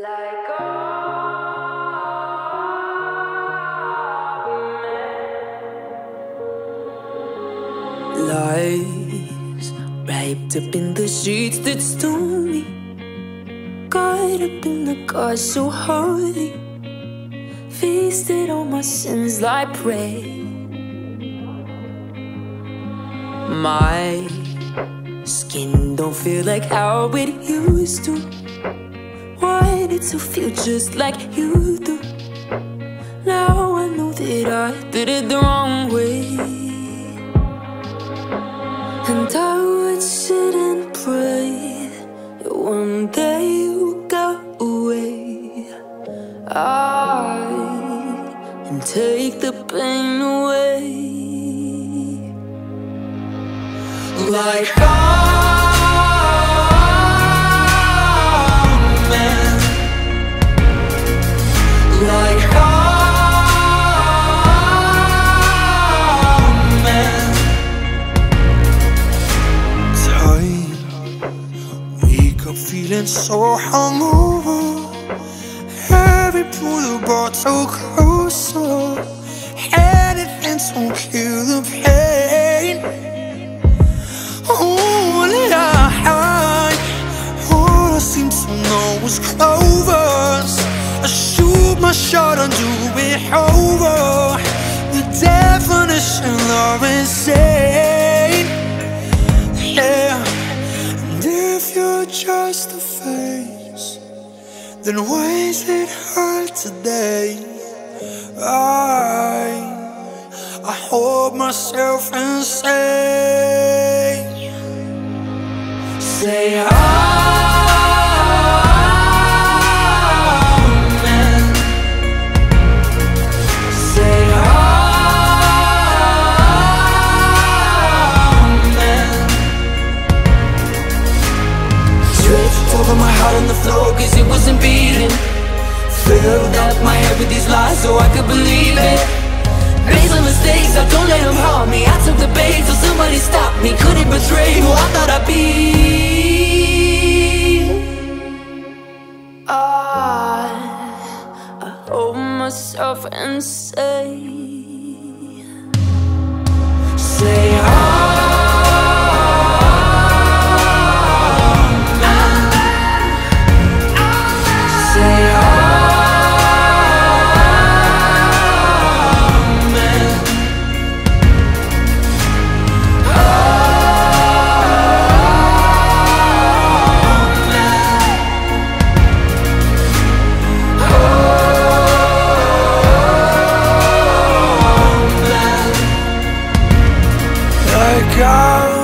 Like lies wrapped up in the sheets that stole me, caught up in the cause so hardly, feasted on my sins like prey. My skin don't feel like how it used to. Wanted to feel just like you do. Now I know that I did it the wrong way, and I would sit and pray that one day you go away, and take the pain away. Like amen, like amen. Tired, wake up feeling so hungover. Every pull the bottle closer, anything to kill the pain. All I seem to know is clovers. I shoot my shot and do it over. The definition of insane. Yeah, and if you're just a face, then why is it hard today? I hold myself and say amen, say amen. Stretched over my heart on the floor cause it wasn't beating. Filled up my head with these lies so I could believe it. Based on mistakes, I don't let them harm me. I took the bait till somebody stopped me. Couldn't betray who I thought I'd be. I hold myself and say like